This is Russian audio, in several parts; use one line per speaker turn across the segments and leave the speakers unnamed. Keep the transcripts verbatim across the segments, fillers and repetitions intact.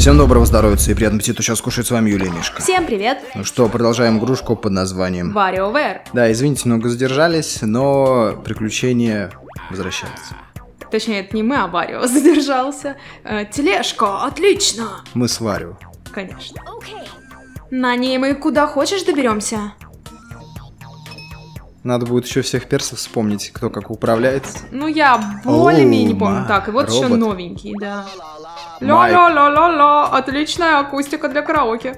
Всем доброго здоровья и приятного аппетита. Сейчас кушает с вами Юлия и Мишка.
Всем привет!
Ну что, продолжаем игрушку под названием
WarioWare.
Да, извините, немного задержались, но приключения возвращаются.
Точнее, это не мы, а Варио задержался. Э, тележка, отлично!
Мы с Варио.
Конечно. На ней мы куда хочешь доберемся.
Надо будет еще всех персов вспомнить, кто как управляет.
Ну, я более-менее
Оу,
помню.
ма,
Так, и вот еще
робот.
новенький, да.
Майк.
Ла-ла-ла-ла-ла, отличная акустика для караоке.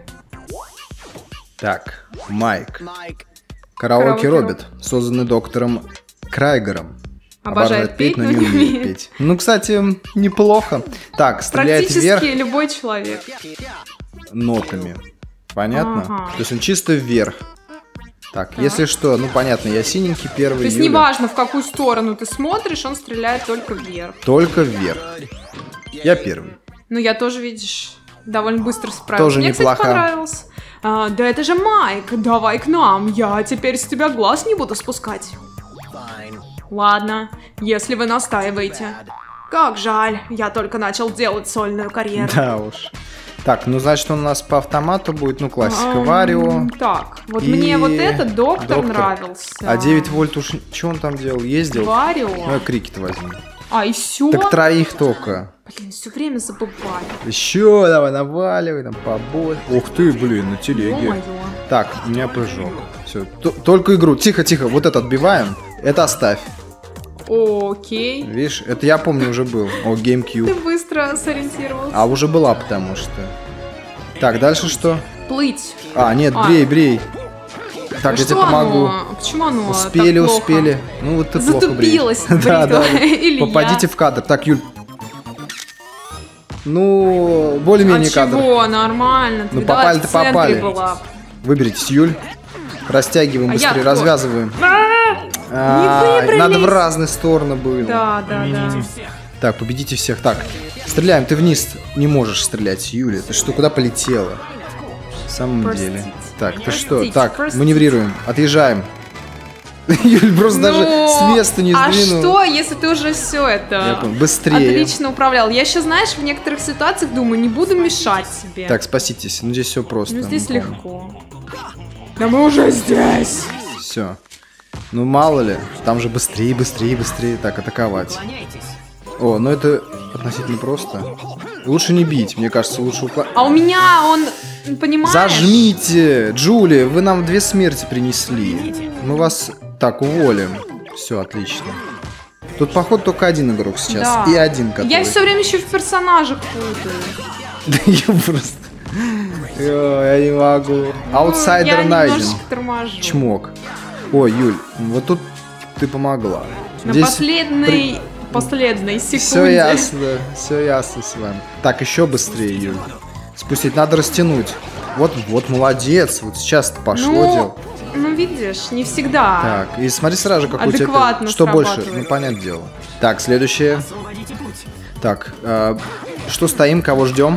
Так, Майк. Караоке
Караоке
робот, созданный доктором Крайгером.
Обожает петь, но не умеет
петь. Ну, кстати, неплохо. Так, стреляет вверх
Практически любой человек.
нотами. Понятно?
Ага.
То есть он чисто вверх. Так, если что, ну понятно, я синенький первый.
То есть
Юля.
неважно, в какую сторону ты смотришь, он стреляет только вверх.
Только вверх. Я первый.
Ну, я тоже, видишь, довольно быстро справилась.
Тоже
Мне,
неплохо.
кстати, понравилось. А, да это же Майк, давай к нам, я теперь с тебя глаз не буду спускать. Ладно, если вы настаиваете. Как жаль, я только начал делать сольную карьеру.
Да уж. Так, ну значит он у нас по автомату будет, ну классика,
Эм,
Варио.
Так, вот
И
мне вот этот доктор,
доктор.
нравился.
А девять вольт уж, что он там делал? Ездил?
Варио.
Ну, я крики-то возьму.
А, и все?
Так троих только.
Блин, все время забываю.
Еще давай, наваливай, там побой. Ух ты, блин, на телеге.
Ё-моё.
Так, у меня прыжок. Все, только игру. Тихо, тихо, вот это отбиваем. Это оставь.
Окей.
Видишь, это я помню уже был. О,
Ты
GameCube.
быстро сориентировался.
А уже была, потому что. Так, дальше что?
Плыть.
А, нет,
А.
брей, брей. Так,
Ну
я тебе
что
помогу.
оно? Почему оно
Успели,
так плохо?
успели. Ну вот ты плохо бреешь.
Затупилась,
Да, да.
бритва. Или
Попадите
я.
в кадр. Так, Юль. Ну, более-менее
А
кадр.
чего? Нормально. Ты
Ну,
видала,
попали-то
в центре
попали.
была.
Выберитесь, Юль. Растягиваем
А я
быстрее,
кто?
развязываем.
А,
А,
выбрались.
надо в разные стороны было.
Да, да, да.
Так, победите всех. Так, стреляем. Ты вниз не можешь стрелять, Юля. Ты что, куда полетела? В самом
Простите.
деле. Так, ты что?
Простите,
Так,
простите.
маневрируем. Отъезжаем. Юль просто даже
Ну,
с места не
а
сдвинул.
что, если ты уже все
Я
это
понял. Быстрее.
отлично управлял? Я еще, знаешь, в некоторых ситуациях думаю, не буду мешать себе.
Так, спаситесь. Ну, здесь все просто.
Ну, здесь
ну,
легко. Да мы уже здесь.
Все. Ну, мало ли. Там же быстрее, быстрее, быстрее. Так, атаковать. О, ну это относительно просто. Лучше не бить, мне кажется, лучше укла...
А у меня он, понимаешь?
Зажмите! Джули, вы нам две смерти принесли. Мы вас так уволим. Все, отлично. Тут, походу, только один игрок сейчас.
Да.
И один, который...
Я все время еще в персонажах путаю.
Да я просто... Ой, я не могу. Аутсайдер
Ну, я
найден.
немножечко торможу.
Чмок. Ой, Юль, вот тут ты помогла.
На
Здесь
последней, последней секунде.
все ясно, все ясно с вами. Так, еще быстрее, Юль. Спустить, надо растянуть. Вот, вот, молодец. Вот сейчас пошло
Ну,
дело.
ну, видишь, не всегда.
Так, и смотри сразу же, какой у тебя...
Адекватно
Что больше?
срабатывает.
Ну, понятное дело. Так, следующее. Так, э, что стоим, кого ждем?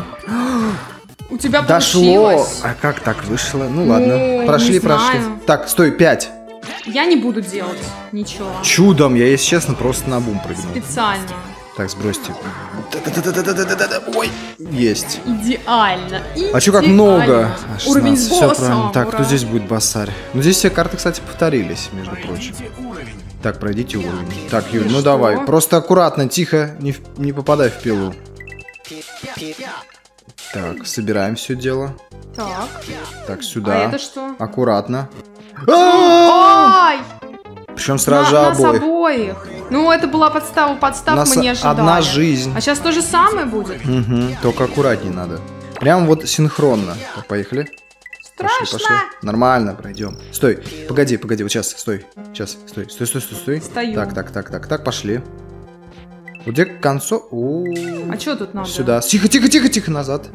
У тебя
Дошло.
получилось.
А как так вышло? Ну,
Ну,
ладно. Прошли,
не
прошли.
знаю.
Так, стой, пять.
Я не буду делать ничего.
Чудом, я, если честно, просто на бум прыгнул.
Специально.
Так, сбросьте. Да-да-да-да-да-да-да. Ой, есть.
Идеально.
А чё как
Идеально.
много? А,
Уровень с
шестнадцать, всё
боссом.
правильно. Так,
ура.
кто здесь будет басарь? Ну, здесь все карты, кстати, повторились, между прочим. Так, пройдите уровень. Так, Юль,
И
ну
что?
давай. Просто аккуратно, тихо, не, в- не попадай в пилу. Так, собираем все дело.
Так.
Так, сюда.
А это что?
Аккуратно.
Ай!
Причем сразу же
На- нас
обоих.
обоих. Ну, это была подстава,
У
подстав
нас
мы не ожидали.
одна жизнь.
А сейчас то же самое будет?
Угу, только аккуратнее надо. Прям вот синхронно. Так, поехали. Пошли,
Страшно.
пошли. Нормально, пройдем. Стой, погоди, погоди, вот сейчас, стой. Сейчас, стой, стой, стой, стой, стой.
Стою.
Так, так, так, так, так, пошли. Вот где к концу. О,
А что тут надо?
сюда. Тихо, тихо, тихо, тихо, назад.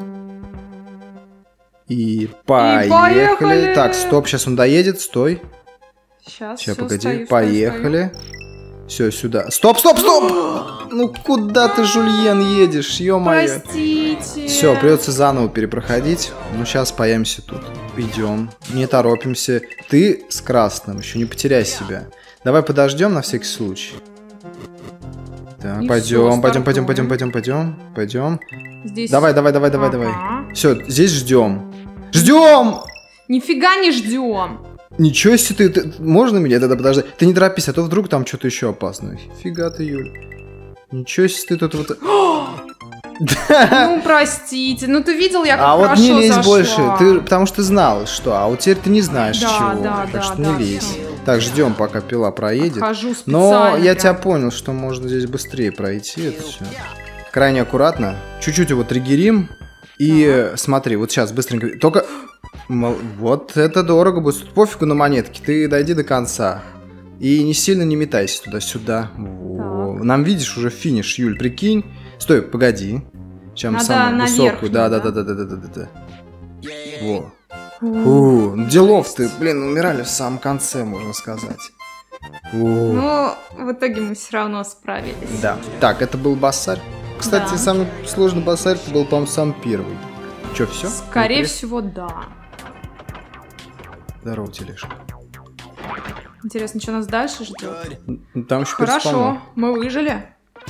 И поехали.
поехали.
Так, стоп, сейчас он доедет, стой.
Сейчас,
Сейчас,
всё,
погоди,
стою, стою,
поехали. Все, сюда. Стоп, стоп, стоп! Ну куда ты, Жульен, едешь,
стою.
ё-моё.
Простите.
Все, придется заново перепроходить. Ну, сейчас появимся тут. Идем, не торопимся. Ты с красным, еще не потеряй себя. Давай подождем на всякий случай. Так,
И
пойдем,
всё,
пойдем, пойдем, пойдем,
стартуем.
пойдем, пойдем, пойдем.
Здесь...
Давай, давай, давай, давай,
Ага.
давай. Все, здесь ждем. Ждем!
Нифига не ждем.
Ничего себе, ты, ты- можно меня тогда подождать? Ты не торопись, а то вдруг там что-то еще опасное. Фига ты, Юль. Ничего себе, ты тут вот...
Ну, простите, ну ты видел, я как
А вот
хорошо
не лезь
зашла.
больше, ты, потому что ты знал, что, а вот теперь ты не знаешь
Да,
чего,
да,
так
да,
что
да,
не лезь.
всё.
Так, ждем, пока пила проедет.
Хожу
Но
специально.
я
прям.
тебя понял, что можно здесь быстрее пройти это все. Крайне аккуратно, чуть-чуть его триггерим и э, смотри, вот сейчас быстренько, только мол, вот это дорого будет, пофигу на монетки, ты дойди до конца и не сильно не метайся туда-сюда. Во. Нам видишь уже финиш, Юль, прикинь. Стой, погоди. Чем
Надо
самую
на
высокую,
верхнюю,
да, да,
да?
да, да, да, да, да, да. Во. У, делов ты, блин, умирали в самом конце, можно сказать. У.
Ну, в итоге мы все равно справились.
Да. Так, это был бассарь. Кстати,
Да.
самый сложный бассарь был, по-моему, сам первый. Че, все?
Скорее всего, да.
Здорово, тележка.
Интересно, что нас дальше ждет?
Ну, там еще
Хорошо, мы выжили.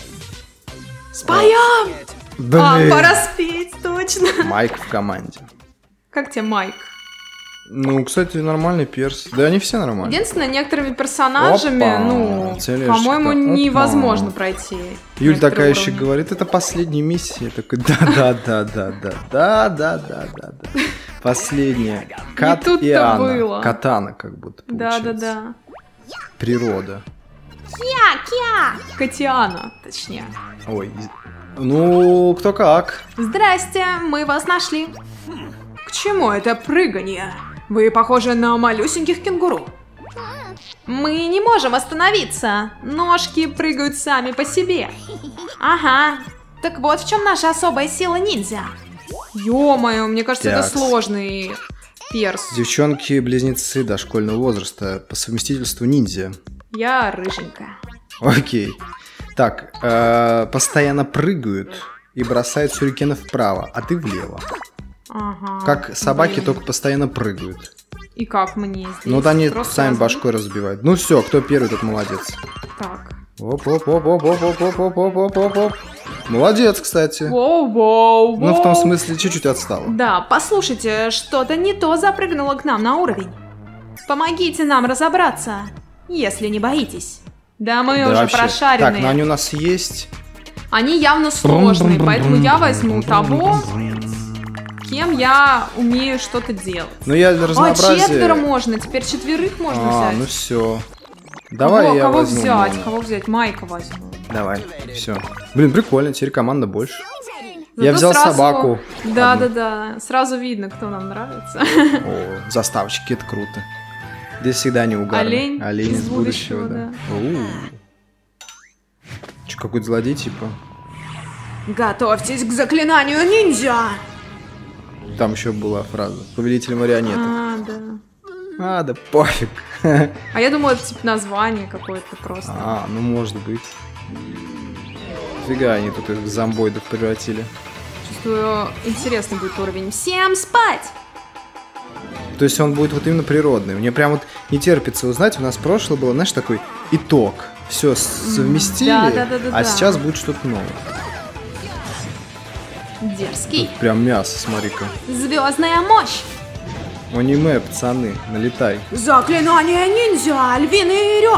Споем!
Блин.
А, пора спеть, точно.
Майк в команде.
Как тебе, Майк?
Ну, кстати, нормальный перс. Да они все нормальные.
Единственное, некоторыми персонажами,
Опа,
ну,
тележка-то,
по-моему,
опа.
невозможно пройти.
Юль
некоторые
такая еще
уровни.
говорит, это последняя миссия. Я такой, да-да-да-да-да-да-да-да-да. Последняя. Кат
тут-то
и Анна.
было.
Катана, как будто получается.
Да-да-да.
Природа.
Кя-кя! Катиана, точнее.
Ой, из- ну, кто как.
Здрасте, мы вас нашли. К чему это прыгание? Вы похожи на малюсеньких кенгуру. Мы не можем остановиться. Ножки прыгают сами по себе. Ага. Так вот в чем наша особая сила ниндзя. Ё-моё, мне кажется, это
Тякс.
сложный перс.
Девчонки-близнецы дошкольного возраста по совместительству ниндзя.
Я рыженькая.
Окей. Так, э, постоянно прыгают и бросают сюрикенов вправо, а ты влево.
Ага.
Как собаки,
Блин.
только постоянно прыгают.
И как мне здесь?
Ну вот они
Просто
сами
раз-
башкой разбивают. Ну все, кто первый, тот молодец.
Так.
Оп-оп-оп-оп-оп-оп-оп-оп-оп-оп. Молодец, кстати.
Воу-воу-воу.
Ну, в том смысле, чуть-чуть отстала.
Да, послушайте, что-то не то запрыгнуло к нам на уровень. Помогите нам разобраться, если не боитесь. Да мы
Да
уже
вообще.
прошаренные.
Так, но они у нас есть.
Они явно сложные, поэтому я возьму того, кем я умею что-то делать.
Ну, я для
А,
разнообразия...
четверо можно, теперь четверых можно
А,
взять.
ну все. Давай
кого,
я
кого
возьму
взять?
Мону.
Кого взять? Майка возьму.
Давай, все. Блин, прикольно, теперь команда больше.
Зато
Я взял
сразу-
собаку.
Да,
одну.
да, да. Сразу видно, кто нам нравится.
О, заставочки, это круто. Здесь всегда не угарно.
Олень
Олень
из
из будущего,
будущего,
да. У. Че, какой-то злодей, типа?
Готовьтесь к заклинанию ниндзя!
Там еще была фраза. Повелитель марионеток.
А, да.
А, да пофиг.
А я думала, это типа название какое-то просто.
А, ну может быть. Фига они тут их в зомбоидов превратили.
Чувствую, интересный будет уровень. Всем спать!
То есть он будет вот именно природный. Мне прям вот не терпится узнать. У нас прошлое было, знаешь, такой итог. Все совместили,
да, да, да, да,
а
да.
сейчас будет что-то новое.
Дерзкий.
Тут прям мясо, смотри-ка.
Звездная мощь!
Аниме, пацаны, налетай.
Заклинание ниндзя! Львиный рев!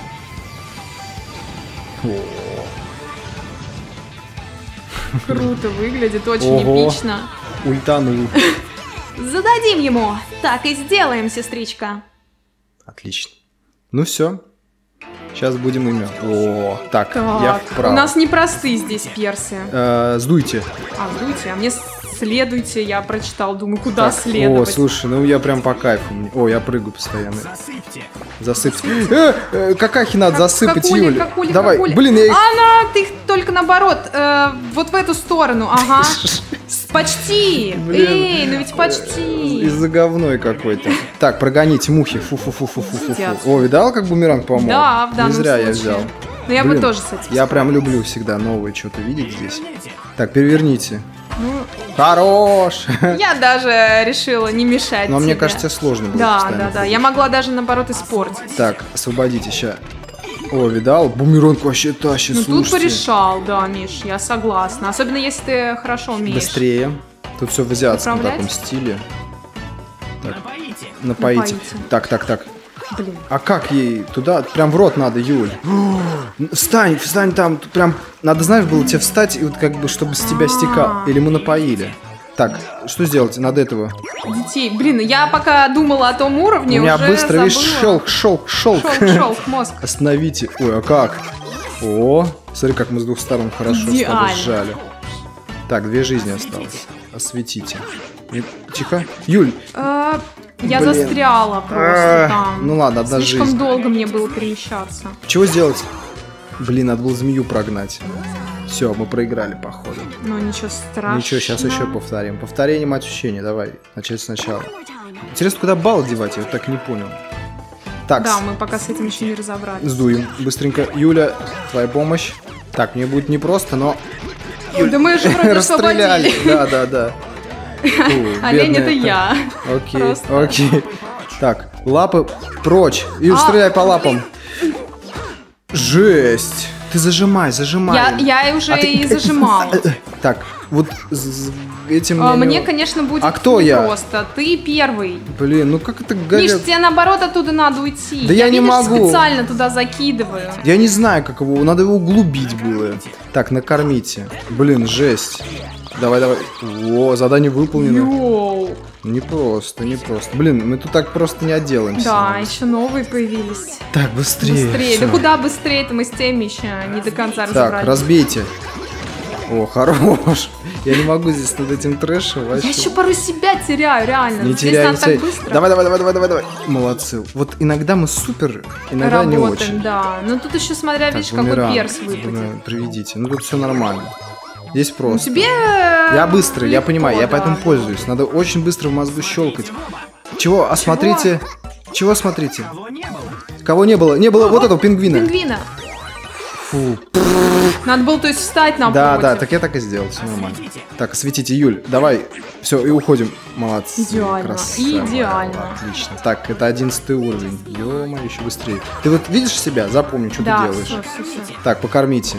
Круто выглядит, очень
Ого.
эпично.
Ультанул.
Зададим ему! Так и сделаем, сестричка.
Отлично. Ну все. Сейчас будем имя. О, так,
Так,
я вправо.
у нас непростые здесь персы.
Э, сдуйте.
А, ждуйте, а мне следуйте, я прочитал, думаю, куда
Так,
следовать.
О, слушай, ну я прям по кайфу. О, я прыгаю постоянно. Засыпьте. Э, э, какахи надо
Как-
засыпать,
какули,
Юля.
какули,
Давай,
какули.
блин, я их...
Она, ты их только наоборот, э, вот в эту сторону, ага. Почти.
Блин.
Эй, ну ведь почти.
Из-за говной какой-то. Так, прогоните мухи. Фу-фу-фу-фу-фу-фу.
Сидят.
О, видал, как бумеранг помог?
Да, в данном
Не зря я
случае.
взял.
Но я бы
Блин,
тоже с этим.
Я прям люблю всегда новое что-то видеть здесь. Так, переверните.
Ну,
Хорош!
я даже решила не мешать
Но мне
тебе.
кажется, сложно было
Да,
постоянно
да, да.
прыгать.
Я могла даже наоборот испортить.
Так, освободите, ща. О, видал? Бумеранг вообще тащит,
Ну
слушайте.
тут порешал, да, Миш, я согласна. Особенно если ты хорошо умеешь.
Быстрее. Тут все в азиатском
Управлять?
таком стиле. Так.
Напоите.
Напоите.
Напоите.
Так, так, так.
Блин.
А как ей? Туда прям в рот надо, Юль. Встань, встань там. Тут прям надо, знаешь, было тебе встать, и вот как бы, чтобы с тебя стекал. Или мы напоили. Так, что сделать? Надо этого.
Детей. Блин, я пока думала о том уровне,
У меня
уже
быстро, видишь,
забыла.
шелк, шелк, шелк.
Шелк, шелк, мозг.
Остановите. Ой, а как? О, смотри, как мы с двух сторон хорошо с тобой
Идеально.
сжали. Так, две жизни осталось. Осветите. Не- Тихо. Юль.
Э, Я
Блин.
застряла просто
А,
там.
ну ладно, одна
Слишком
жизнь.
долго мне было перемещаться.
Чего сделать? Блин, надо было змею прогнать. Все, мы проиграли, походу.
Ну ничего страшного.
Ничего, сейчас еще повторим. Повторение, мать учения, давай. Начать сначала. Интересно, куда балл девать? Я вот так не понял. Так,
Да, мы пока с этим еще не разобрались.
сдуем. Быстренько. Юля, твоя помощь. Так, мне будет непросто, но...
Да мы же вроде
Расстреляли.
освободили.
Да, да, да. Фу,
Олень
бедная
это
ты.
я.
Окей,
Просто.
окей. Так, лапы прочь. И
А,
стреляй по лапам. Жесть. Ты зажимай, зажимай.
Я, я и уже
А ты-
и зажимала.
Так, вот с- этим...
А,
мне не-
Мне, конечно, будет
А кто я?
просто. Ты первый.
Блин, ну как это
Миш,
горят?
тебе наоборот оттуда надо уйти.
Да я не
видишь,
могу.
специально туда закидываю.
Я не знаю, как его... Надо его углубить было. Так, накормите. Блин, жесть. Давай, давай. О, задание выполнено.
Йоу.
Не просто, не просто. Блин, мы тут так просто не отделаемся.
Да, еще новые появились.
Так, быстрее.
Быстрее.
всё.
Да куда быстрее-то мы с теми еще не до конца
Так,
разобрались.
разбейте. О, хорош. Я не могу здесь над этим трэшем вообще.
Я еще порой себя теряю, реально.
Не
Здесь
теряй,
надо
не теряй.
так быстро.
Давай, давай, давай, давай, давай, давай. Молодцы. Вот иногда мы супер, иногда не
Работаем,
очень.
да. Но тут еще смотря,
Так,
видишь, какой
бумеранг.
перс выпадет.
Да, приведите. Ну тут все нормально. Здесь
Ну,
просто.
тебе...
Я быстрый, я
легко,
понимаю, я
да.
поэтому пользуюсь. Надо очень быстро в мозгу щелкать. Чего? А смотрите. Чего смотрите?
Кого не было?
Кого не было? Не было вот этого пингвина.
Пингвина.
Фу.
Надо было, то есть, встать напротив.
Да, да, так я так и сделал, все нормально. Так, светите, Юль, давай. Все, и уходим. Молодцы.
Идеально,
красава.
идеально.
Отлично. Так, это одиннадцатый уровень. Ё-моё, еще быстрее. Ты вот видишь себя? Запомни, что
Да,
ты делаешь.
все, все, все.
Так, покормите.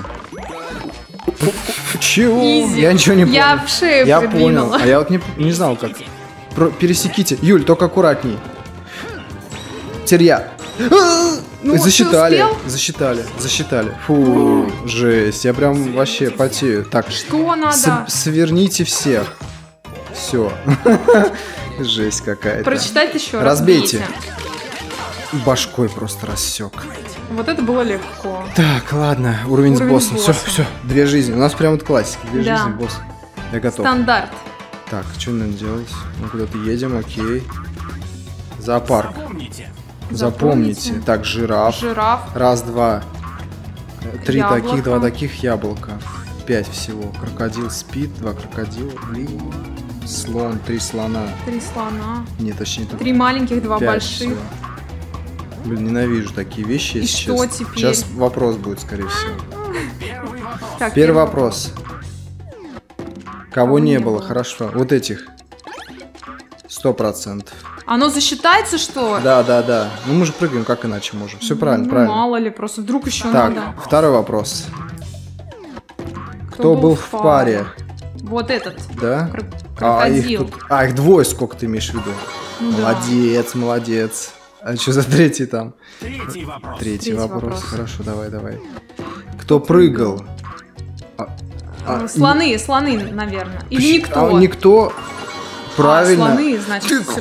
Чего?
Изи.
Я ничего не понял.
Я в шею
Я понял.
придвинула.
А я вот не, не знал, как. Про- пересеките. Юль, только аккуратней. Теперь я.
Ну, ты
засчитали,
успел?
засчитали, засчитали. Фу, жесть, я прям вообще потею. Так,
Что надо?
с- сверните всех. Все. Жесть какая-то.
Прочитать еще раз.
Разбейте.
бейте.
Башкой просто рассек.
Вот это было легко.
Так, ладно, уровень,
Уровень
с боссом.
с
Все,
боссом.
все, две жизни. У нас прям вот классика. Две
Да.
жизни, босс. Я готов.
Стандарт.
Так, что надо делать? Мы куда-то едем, окей. Зоопарк.
Помните.
Запомните.
Запомните.
Так, жираф.
Жираф.
Раз, два. э, Три
Яблоко.
таких, два таких, яблока. Пять всего. Крокодил спит, два крокодила. Блин. Слон, три слона.
Три слона.
Нет, точнее, тут
Три маленьких, два
пять
больших.
всего. Блин, ненавижу такие вещи,
И
если
что
честно.
теперь?
Сейчас вопрос будет, скорее всего.
Первый вопрос.
Так,
Первый вопрос. Кого,
Кого
не,
не
было?
было?
Хорошо. Вот этих. Сто процентов.
Оно засчитается, что?
Да, да, да. Ну мы же прыгаем, как иначе можем. Все правильно,
Ну,
правильно.
мало ли, просто вдруг еще
Так,
надо.
второй вопрос. Кто, был в паре?
Вот этот.
Да?
Кр-
А их,
крокодил.
тут- а, их двое, сколько ты имеешь в виду?
Ну да.
Молодец, молодец. А что за третий там?
Третий вопрос.
Третий,
Третий
вопрос.
вопрос.
Хорошо, давай, давай. Кто прыгал? А, а,
Ну, слоны, слоны, наверное. Или
Пш-
никто.
а, никто. Правильно.
А, слоны, значит, всё.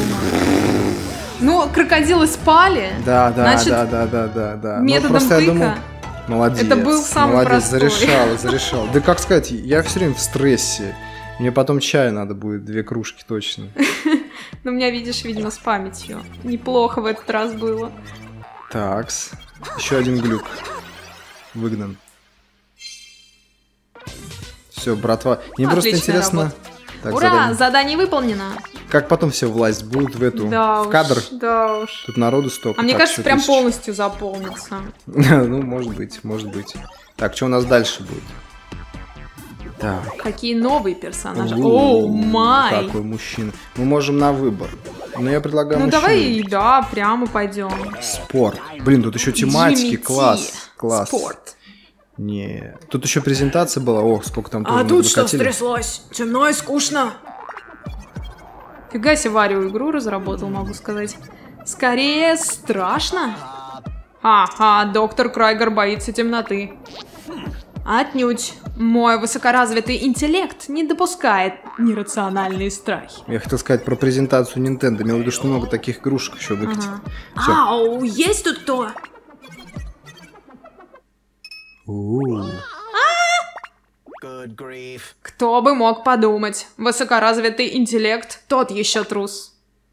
Ну, крокодилы спали.
Да, да,
Значит,
да, да, да, да, да. Ну,
методом
просто я
тыка.
думал, молодец.
Это был самый
молодец,
простой.
зарешал, зарешал. Да как сказать, я все время в стрессе. Мне потом чая надо будет, две кружки точно.
Ну, у меня, видишь, видимо, с памятью. Неплохо в этот раз было.
Такс. Еще один глюк. Выгнан. Все, братва. Мне просто
Отличная
интересно.
работа.
Так,
Ура,
задание.
задание выполнено.
Как потом все власть будут в эту
Да
в
уж,
кадр?
да уж.
Тут народу столько.
А мне
так,
кажется,
что
прям
тысяч.
полностью заполнится.
Ну, может быть, может быть. Так, что у нас дальше будет? Так.
Какие новые персонажи.
У,
Оу, май.
Какой мужчина. Мы можем на выбор. Ну, я предлагаю
Ну
мужчину.
давай, да, прямо пойдем.
Спорт. Блин, тут еще тематики.
Джимми
Класс.
Ти.
Класс.
Спорт.
Не. Тут еще презентация была. Ох, сколько там тоже
А
мы
тут что
докатили.
стряслось? Темно и скучно. Фига себе, Варю игру разработал, могу сказать. Скорее, страшно. Ага, доктор Крайгер боится темноты. Отнюдь. Мой высокоразвитый интеллект не допускает нерациональные страхи.
Я хотел сказать про презентацию Nintendo. Имел в виду, что много таких игрушек еще выкатит.
Ага.
Всё.
Ау, есть тут кто?
У-у.
Кто бы мог подумать? Высокоразвитый интеллект, тот еще трус.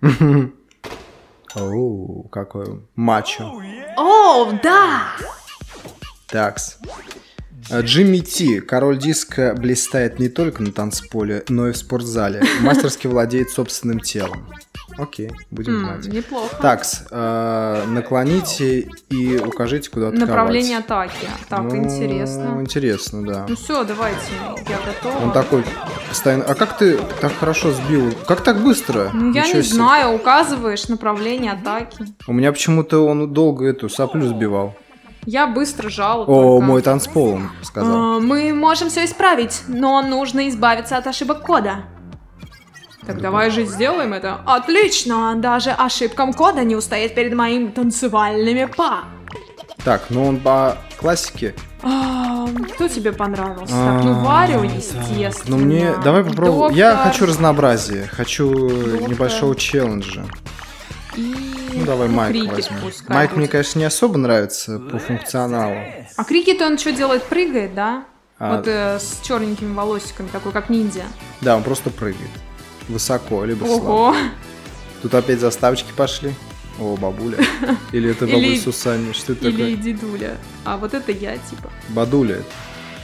Оу, какой мачо.
О, да!
Такс. А, Джимми Ти, король диска, блистает не только на танцполе, но и в спортзале. Мастерски владеет собственным телом. Окей, будем
М,
знать.
неплохо.
Такс, а, наклоните и укажите, куда атаковать.
Направление атаки. Так,
Ну,
интересно.
Интересно, да.
Ну все, давайте, я готова.
Он такой постоянно... А как ты так хорошо сбил? Как так быстро?
Ну я
Ничего
не
себе.
знаю, указываешь направление атаки.
У меня почему-то он долго эту соплю сбивал.
Я быстро жала.
О,
только.
мой танцпол, он сказал.
А, мы можем все исправить, но нужно избавиться от ошибок кода. Так давай же сделаем это. Отлично! Даже ошибкам кода не устоять перед моим танцевальными па.
Так, ну он по классике.
А, кто тебе понравился? Так, ну Варю, естественно.
Ну мне... Давай попробуем. Я
Доктор
хочу разнообразия. Хочу
Доктор.
небольшого челленджа.
И...
Ну давай Майк
Крикет
возьмем.
пускай
Майк
будет.
мне, конечно, не особо нравится по функционалу.
А Крикет он что делает? Прыгает, да?
А.
Вот э, с черненькими волосиками, такой как ниндзя.
Да, он просто прыгает. Высоко, либо слабо.
Ого!
Тут опять заставочки пошли. О, бабуля. Или это
Или-
бабуля с усами. Что это
Или
такое?
дедуля. А вот это я, типа.
Бадуля это.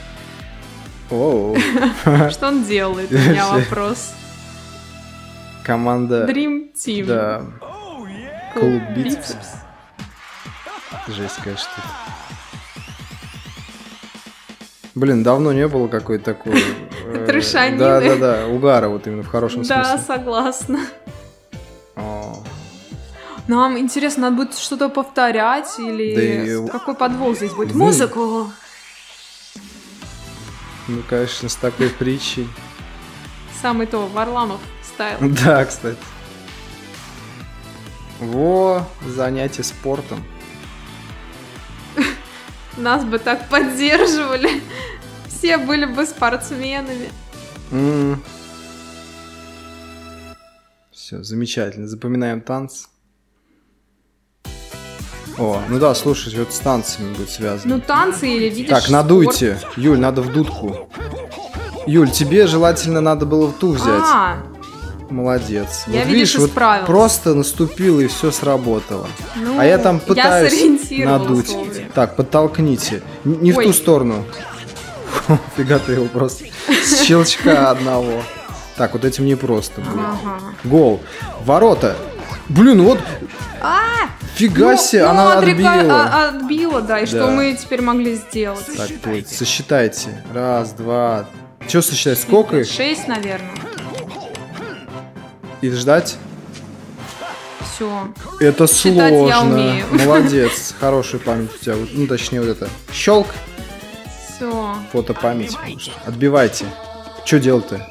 О,
Что он делает? У меня вопрос.
команда...
Dream Team.
Да,
Клуб
клуб бицепс. Жесть, конечно, тут. Блин, давно не было какой-то такой... э,
Трешанины.
Да-да-да, угара вот именно в хорошем
Да,
смысле.
согласна.
О,
Нам интересно, надо будет что-то повторять или
Да и-
какой подвох здесь будет?
Ну,
Музыку.
ну, конечно, с такой притчей.
Самый то, Варламов стайл.
Да, кстати. Во, занятие спортом.
Нас бы так поддерживали. Все были бы спортсменами.
Все, замечательно. Запоминаем танцы. О, ну да, слушай, что-то с танцами будет связано.
Ну, танцы или видишь
Так,
спорт.
надуйте. Юль, надо в дудку. Юль, тебе желательно надо было в ту взять.
А,
Молодец.
Я,
вот
видишь,
видишь, вот
исправилась.
просто наступил и все сработало.
ну,
А я там пытаюсь
сориентировалась
надуть.
вовремя.
Так, подтолкните. Н- Не в
Ой.
ту сторону. Фига ты его просто. С щелчка одного. Так, вот этим не просто будет.
Ага.
Гол. Ворота. Блин, вот.
А,
Фига
ну,
себе,
ну,
она
отрека-
отбила.
а- отбила, да. И что
Да.
мы теперь могли сделать?
Так, вот, сосчитайте. Раз, два. Что сосчитать? Сколько их?
Шесть, наверное.
И ждать?
Все.
Это
Считать
сложно.
я умею.
Молодец. Хорошая память у тебя. Вот, ну, точнее, вот это. Щелк.
Все.
Фотопамять. Отбивайте. Что делать-то?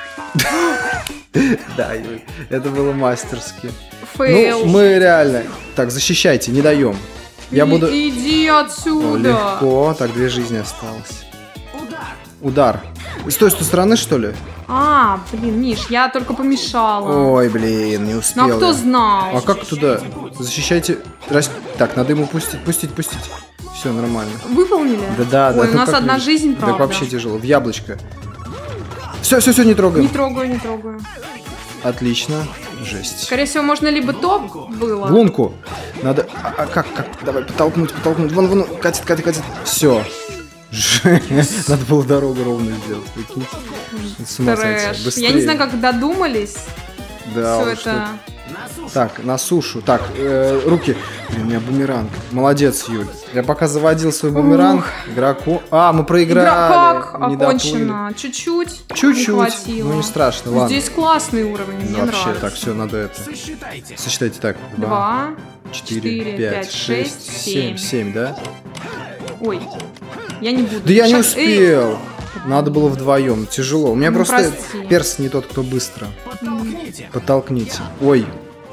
Да, Юль, это было мастерски.
Фейл.
Ну, мы реально... Так, защищайте, не даем. Я
И-
буду...
Иди
О,
отсюда.
легко. Так, две жизни осталось. Удар. С той, с той стороны, что ли?
А, блин, Миш, я только помешала.
Ой, блин, не успел.
Ну а кто
я.
знал?
А как туда? Защищайте. Рас- Так, надо ему пустить, пустить, пустить. Все нормально.
Выполнили?
Да, да, да.
Ой, у
ну
нас
как
одна
видишь?
жизнь,
Так
правда.
вообще тяжело. В яблочко. Все, все, все, не трогаем.
Не трогаю, не трогаю.
Отлично. Жесть.
Скорее всего, можно либо то было.
В лунку. Надо. А, а как, как? Давай, подтолкнуть, подтолкнуть. Вон, вон, катит, катит, катит. Все. Надо было дорогу ровно сделать. Прикиньте. С ума сойти.
Трэш.
Быстрее.
Я не знаю, как додумались
Да,
все
уж
это
Так, на сушу. Так, э, руки. Блин, у меня бумеранг. Молодец, Юль. Я пока заводил свой бумеранг игроку. А, мы проиграли.
Игра как
Не
окончено? Чуть-чуть?
Чуть-чуть.
Не хватило.
Ну не страшно, ладно.
Здесь классный уровень, мне
Вообще,
нравится.
так, все, надо это.
Сосчитайте.
Сосчитайте так.
Два,
четыре, пять, шесть, семь. семь, да?
Ой, я не буду.
Да я не
Шаг- Эй,
успел. Надо было вдвоем. Тяжело. У меня
Ну,
просто
прости.
перс не тот, кто быстро.
Подтолкните.
Подтолкните. Ой,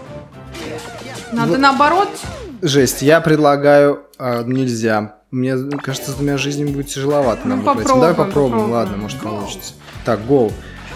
Надо наоборот.
жесть. Я предлагаю... а, нельзя. Мне кажется, с двумя жизнями будет тяжеловато нам
Ну,
выиграть.
попробуем,
Давай попробуем.
попробуем.
Ладно, может получится. Так, гол.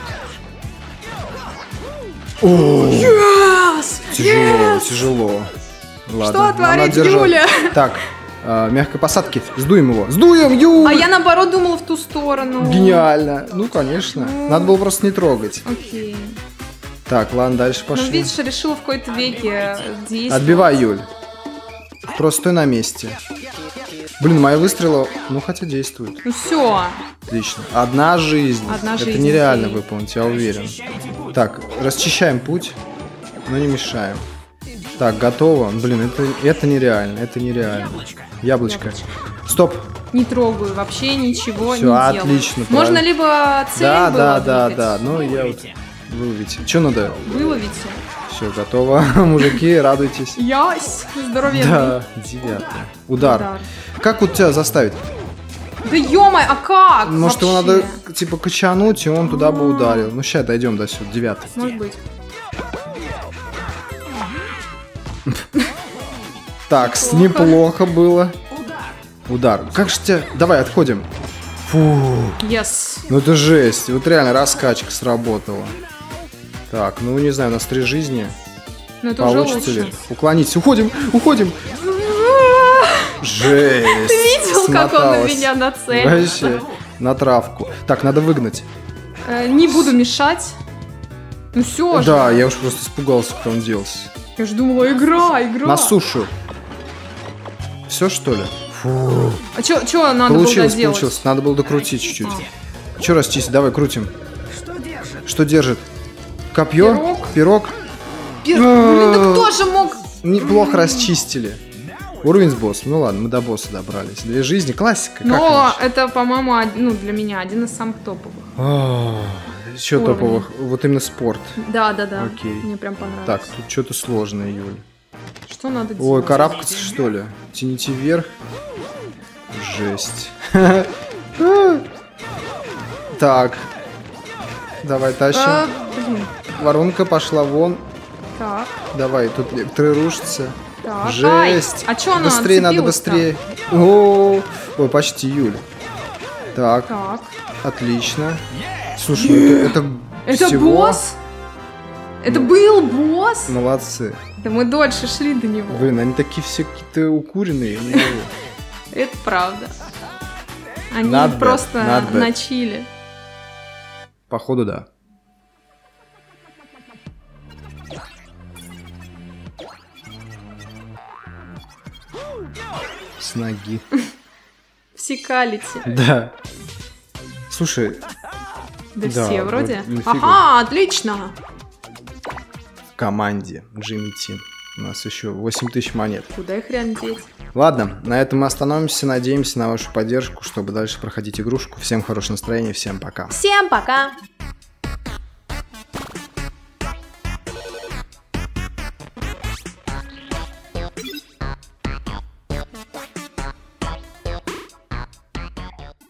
О,
Yes!
тяжело, тяжело. Ладно.
Что
нам
творит
надо держать.
Юля?
Так, а, мягкой посадки. Сдуем его. Сдуем, Юля!
А я наоборот думала в ту сторону.
Гениально. Ну, конечно. Надо было просто не трогать.
Окей.
Так, ладно, дальше
Ну,
пошли.
видишь, решила в какой-то веке действовать.
Отбивай, Юль. Просто стой на месте. Блин, мои выстрелы, ну хотя действуют.
Ну все.
Отлично. Одна жизнь.
Одна
Это
жизнь,
нереально
окей.
выполнить, я уверен. Так, расчищаем путь, но не мешаем. Так, готово. Блин, это, это нереально, это нереально. Яблочко. Стоп.
Не трогаю, вообще ничего
Всё,
не делаю.
отлично,
Можно
правильно.
либо цель
Да,
было
да, да,
двигать,
да. Ну, я вот выловить. Что надо?
выловите.
Все, готово. Мужики, радуйтесь.
Ясь, здоровье.
Да, девятое. Удар.
Удар.
Как вот тебя заставить?
Да ё-моё, а как?
Может, его
вообще?
надо, типа, качануть, и он туда бы ударил. Ну, сейчас дойдем до сюда. Девятый.
Может быть.
Так, с- неплохо было. Удар. Как же тебя... Давай, отходим. Фу.
Yes.
Ну, это жесть. Вот реально раскачка сработала. Так, ну, не знаю, у нас три жизни.
Ну это уже
Получится
лучше.
ли? Уклонитесь. Уходим, уходим. Жесть.
Ты видел, как он на
Смоталась.
меня нацелился?
Вообще, на травку. Так, надо выгнать.
Э, не буду мешать. Ну все же.
Да, я уж просто испугался, куда он делся.
Я же думала, игра, игра.
На сушу. Все, что ли? Фу.
А чё, чё надо
Получилось,
было делать?
получилось. Надо было докрутить чуть-чуть. Че расчистить? Давай, крутим. Что держит? Копье?
Пирог.
Пирог?
Пир- Блин, да кто же мог?
Неплохо расчистили. Уровень с боссом. Ну ладно, мы до босса добрались. Две жизни, классика. Как
Но
иначе?
это, по-моему, од- ну, для меня один из самых топовых.
Еще
уровней.
топовых. Вот именно спорт.
Да, да, да.
Окей.
Мне прям понравилось.
Так, тут что-то сложное, Юль.
Что надо делать?
Ой, карабкаться, что ли? Тяните вверх. Жесть. Так. Давай тащим.
А, блин.
Воронка пошла вон.
Так,
Давай, тут некоторые рушатся.
так.
Жесть.
Ай, а чё она
Быстрее, надо
отцепилась-то?
быстрее. О, ой, почти, Юль. Так,
Так.
отлично. Слушай, ну это, это,
Это
всего...
босс? Это был босс?
Молодцы.
Да мы дольше шли до него.
Блин, они такие все какие-то укуренные. не могу.
Это правда. Они
Not bad,
просто
not bad.
на чили.
Походу, да. С ноги.
Всекалите.
Да. Слушай,
Да,
Да,
все вроде.
вот нифига.
Ага, отлично.
в команде Джимми Тим. У нас еще восемь тысяч монет.
Куда их реально деть?
Ладно, на этом мы остановимся. Надеемся на вашу поддержку, чтобы дальше проходить игрушку. Всем хорошего настроения, всем пока.
Всем пока!